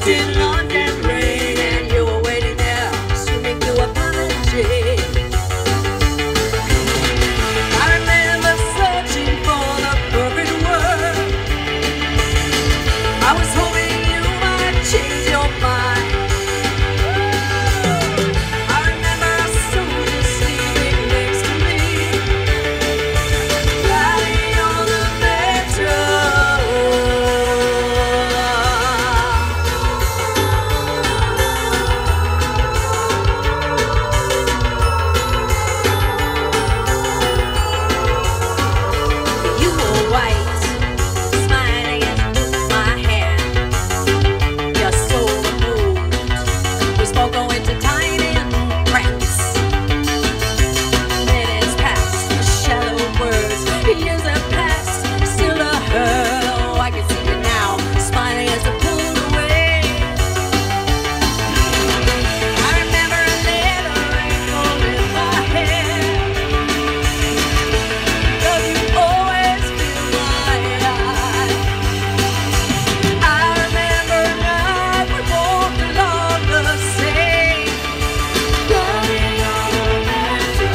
in London rain, and you were waiting there, swimming through apology. I remember searching for the perfect word. I was hoping you might change your mind. I remember a soldier sleeping next to me, lying on the metro. You were white, smiling into my hand. Your soul moved. We spoke going to tiny cracks. Minutes passed, shallow words. Years have passed, still a hurt. Oh, I can see you now, smiling as I pulled away. I remember a letter wrinkled in my hair. Though you always fill my eye. I remember a night we walked along the Seine, lying on the metro.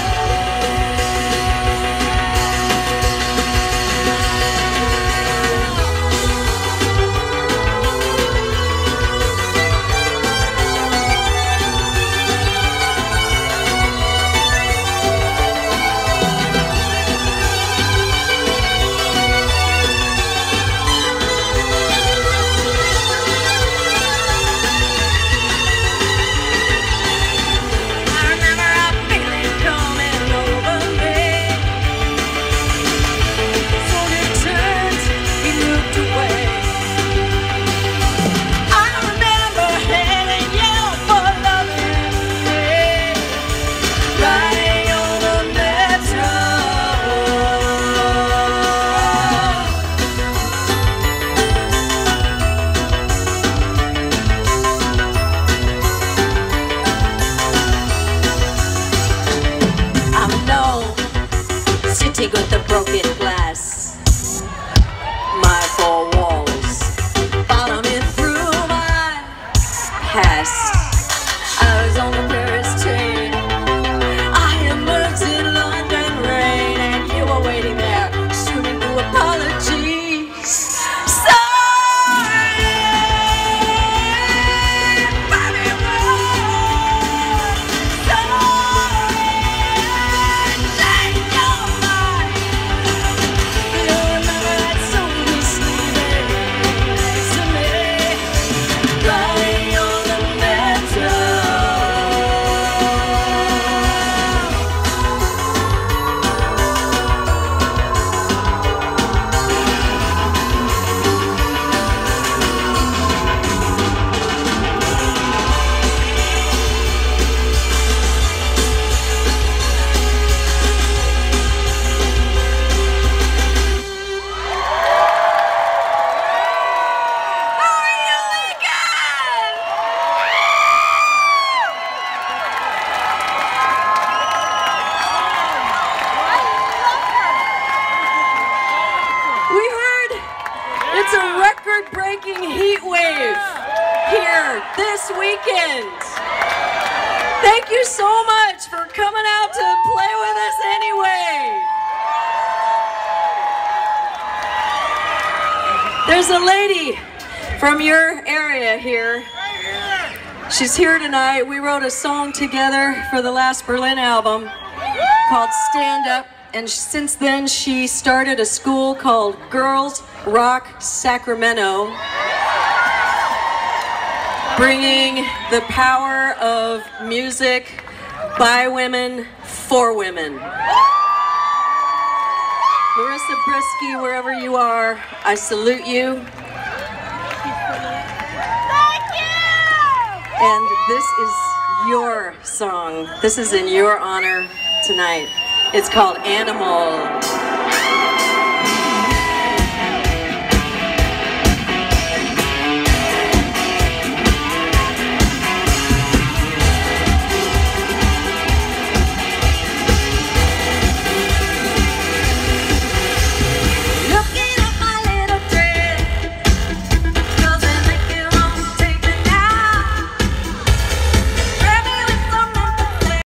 I remember a feeling coming over me. So he turned, he looked away. I remember hating you for loving me, riding on the metro. I'm no city with the broken glass. My four walls follow me through my past. I was on the Paris train. I emerged in London rain, and you were waiting there, swimming through apologies. Sorry, baby, sorry, change your mind. You remember that soldier sleeping next to me, lying on the metro. We heard it's a record-breaking heat wave here this weekend. Thank you so much for coming out to play with us anyway. There's a lady from your area here. She's here tonight. We wrote a song together for the last Berlin album called Stand Up. And since then, she started a school called Girls Rock Sacramento, bringing the power of music by women for women. Larissa Brisky, wherever you are, I salute you. Thank you! And this is your song. This is in your honor tonight. It's called Animal.